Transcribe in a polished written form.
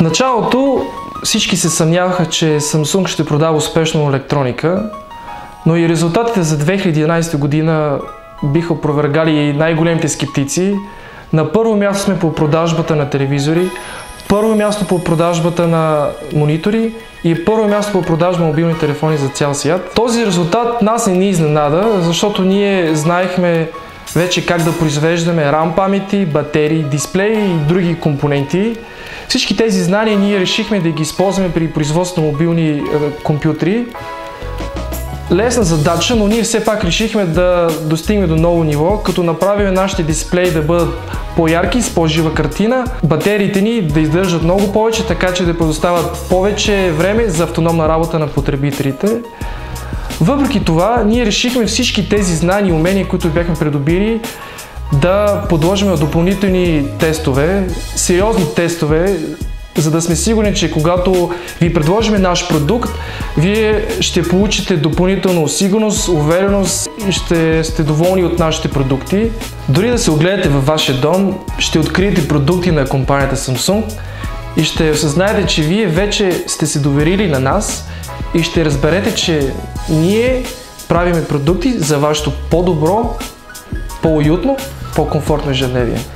началото всички се съмняваха, че Samsung ще продава успешно електроника, но и резултатите за 2011 година биха опровергали най-големите скептици. На първо място сме по продажбата на телевизори, първо място по продажбата на монитори и първо място по продажба на мобилни телефони за цял свят. Този резултат нас не ни изненада, защото ние знаехме вече как да произвеждаме RAM памети, батерии, дисплеи и други компоненти. Всички тези знания ние решихме да ги използваме при производство на мобилни компютри. Лесна задача, но ние все пак решихме да достигнем до ново ниво, като направим нашите дисплеи да бъдат по-ярки, с по-жива картина, батериите ни да издържат много повече, така че да предоставят повече време за автономна работа на потребителите. Въпреки това, ние решихме всички тези знания и умения, които бяхме придобили, да подложим на допълнителни тестове, сериозни тестове, за да сме сигурни, че когато ви предложим наш продукт, вие ще получите допълнително сигурност, увереност и ще сте доволни от нашите продукти. Дори да се огледате във вашия дом, ще откриете продукти на компанията Samsung и ще осъзнаете, че вие вече сте се доверили на нас и ще разберете, че ние правиме продукти за вашето по-добро, по-уютно, по-комфортно ежедневие.